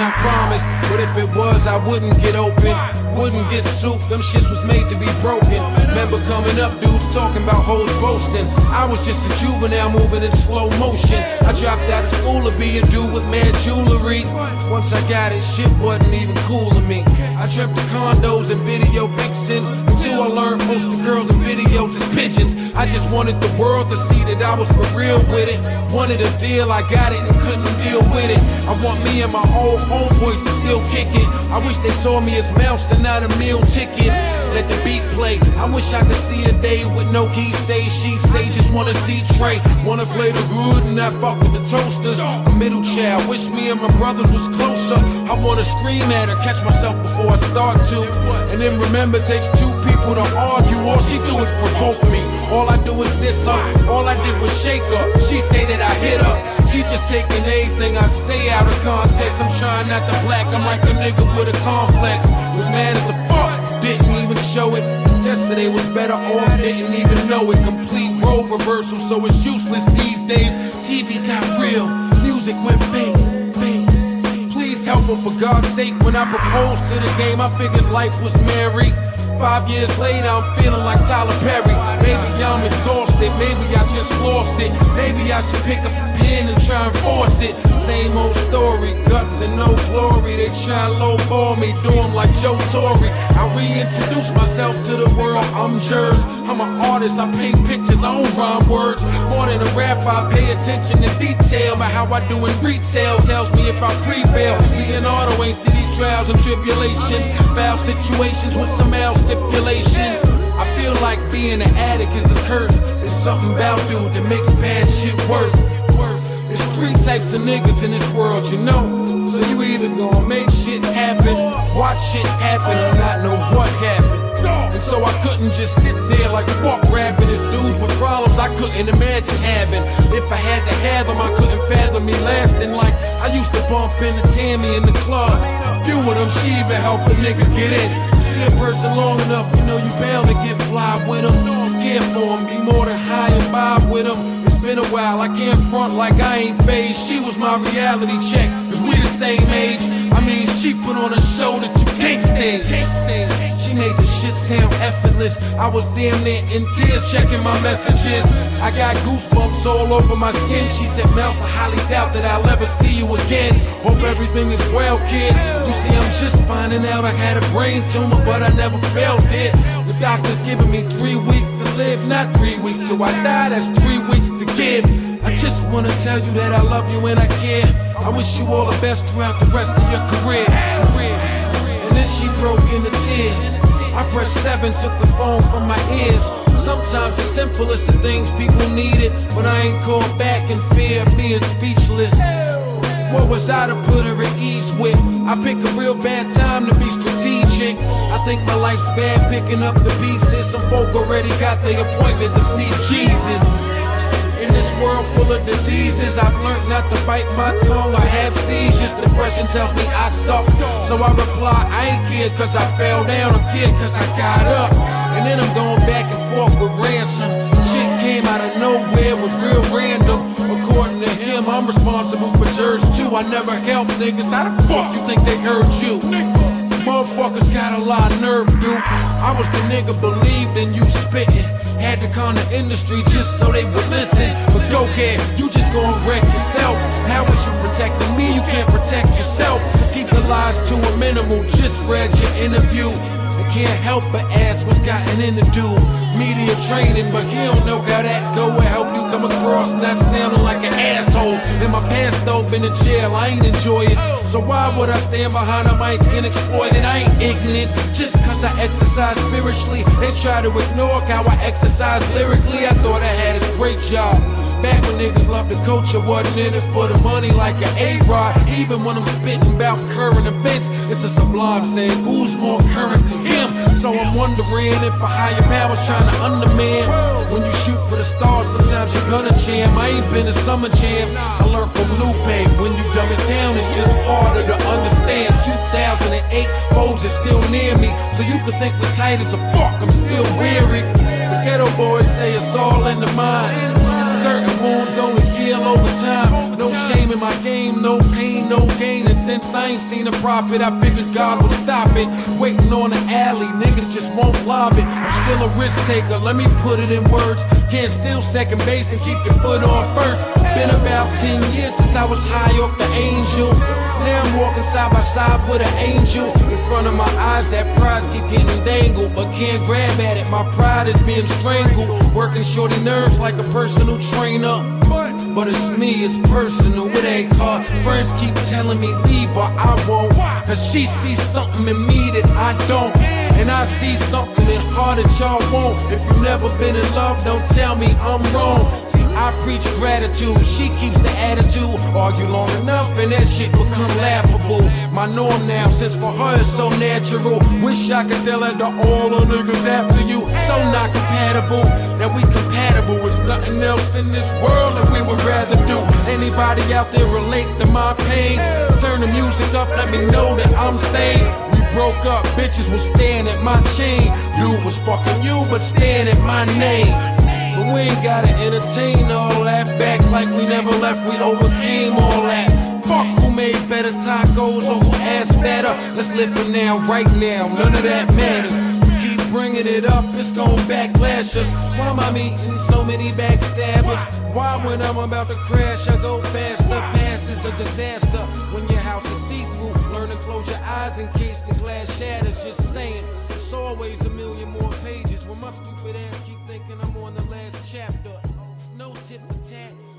I promised. But if it was, I wouldn't get open, wouldn't get soup. Them shits was made to be broken. Remember coming up, dudes talking about hoes boasting. I was just a juvenile moving in slow motion. I dropped out of school to be a dude with mad jewelry. Once I got it, shit wasn't even cool to me. I dreamt of condos and video vixens until I learned most of the girls in videos is pigeons. I just wanted the world to see that I was for real with it. Wanted a deal, I got it and couldn't deal with it. I want me and my old homeboys to still kick it. I wish they saw me as Mouse and not a meal ticket. Let the beat play. I wish I could see a day with no he say, she say. Just wanna see Trey, wanna play the hood and not fuck with the toasters. A middle child, wish me and my brothers was closer. I wanna scream at her, catch myself before I start to. And then remember, it takes two people to argue. All she do is provoke me. All I do is diss her. All I did was shake her. She say that I hit her. She just taking everything I say out of context. I'm trying not to black. I'm like a nigga with a complex. Was mad as a fuck, didn't even show it. Yesterday was better off, didn't even know it. Complete role reversal, so it's useless these days. TV got real, music went fake. Please help her for God's sake. When I proposed to the game, I figured life was merry. 5 years later, I'm feeling like Tyler Perry. Maybe I'm exhausted, maybe I just lost it. Maybe I should pick up a pen and try and force it. Same old story, guts and no glory. They try and lowball me, do 'em like Joe Torre. I reintroduce myself to the world, I'm Jers. I'm an artist, I paint pictures, I don't rhyme words. More than a rapper, I pay attention to detail. But how I do in retail tells me if I prevail. Leonardo ain't see these trials and tribulations, foul situations with some else stipulations. I feel like being an addict is a curse. It's something about dude that makes bad shit worse. There's three types of niggas in this world, you know. So you either gonna make shit happen, watch shit happen, or not know what happened. And so I couldn't just sit there like a fuck rapping. It's dudes with problems I couldn't imagine having. If I had to have them, I couldn't fathom me lasting. Like I used to bump into Tammy in the club. A few of them, she even helped a nigga get in. See a person long enough, you know you bound to get fly with them. Care for them, be more than high and vibe with them. It's been a while, I can't front like I ain't phased. She was my reality check, cause we the same age. I mean, she put on a show that you can't stage. She made the shit sound effortless. I was damn near in tears checking my messages. I got goosebumps all over my skin. She said, Mouse, I highly doubt that I'll ever see you again. Hope everything is well, kid. You see, I'm just finding out I had a brain tumor, but I never felt it. The doctor's giving me 3 weeks to live, not 3 weeks till I die, that's 3 weeks to give. I just wanna tell you that I love you and I care. I wish you all the best throughout the rest of your career. And then she broke into tears. I pressed 7, took the phone from my ears. Sometimes the simplest of things people needed, but I ain't called back in fear of being speechless. What was I to put her at ease with? I pick a real bad time to be strategic. I think my life's bad picking up the pieces. Some folk already got their appointment to see Jesus. In this world full of diseases, I've learned not to bite my tongue or have seizures. Depression tells me I suck, so I reply, I ain't scared cause I fell down, I'm scared cause I got up. And then I'm going back and forth with ransom. Shit came out of nowhere, was real random. According to him, I'm responsible for Jers too. I never helped niggas, how the fuck you think they heard you? Motherfuckers got a lot of nerve, dude. I was the nigga believed in you spitting. Had to con the industry just so they would listen. But go ahead, you just gonna wreck yourself. How was you protecting me? You can't protect yourself. Keep the lies to a minimal, just read your interview. I can't help but ask what's gotten into do. Media training, but he don't know how that go. Will help you come across not sounding like an asshole. In my past though, been in jail, I ain't enjoy it. So why would I stand behind a mic and exploit it? I ain't ignorant, just cause I exercise spiritually. They try to ignore how I exercise lyrically. I thought I had a great job. Back when niggas loved the culture, wasn't in it for the money like an A-Rod. Even when I'm spitting about current events, it's a sublime saying, who's more current than him? So I'm wondering if a higher power's trying to undermine. When you shoot for the stars, sometimes you're gonna jam. I ain't been a summer jam, I learned from Lupe. When you dumb it down, it's just harder to understand. 2008, foes is still near me, so you could think we're tight as a fuck, I'm still weary. The ghetto boys say it's all in the mind. Certain wounds only heal over time. No shame in my game, no pain, no gain. It's since I ain't seen a profit. I figured God would stop it. Waiting on the alley, niggas just won't lob it. I'm still a risk taker, let me put it in words. Can't steal second base and keep your foot on first. Been about 10 years since I was high off the angel. Now I'm walking side by side with an angel. In front of my eyes, that prize keep getting dangled, but can't grab at it, my pride is being strangled. Working shorty nerves like a personal trainer. But it's me, it's personal, it ain't hard. Friends keep telling me leave or I won't, cause she sees something in me that I don't. And I see something in her that y'all won't. If you've never been in love, don't tell me I'm wrong. See, I preach gratitude, she keeps the attitude. Argue long enough and that shit become laughable. My norm now, since for her it's so natural. Wish I could tell her to all the niggas after you. So not compatible, that we compatible is nothing else in this world that we would rather do. Anybody out there relate to my pain? Turn the music up, let me know that I'm sane. We broke up, bitches was staring at my chain. Dude was fucking you, but staring at my name. But we ain't gotta entertain all that. Back like we never left, we overcame all that. Fuck who made better tacos or who asked better. Let's live for now, right now, none of that matters. Keep bringing it up, it's gon' backlash us. Why am I meeting so many backstabbers? Why when I'm about to crash I go faster? Past is a disaster when your house is see-through. Learn to close your eyes in case the glass shatters. Just saying, it's always a million more pages. When my stupid ass keep thinking I'm on the last chapter. No tip for tat.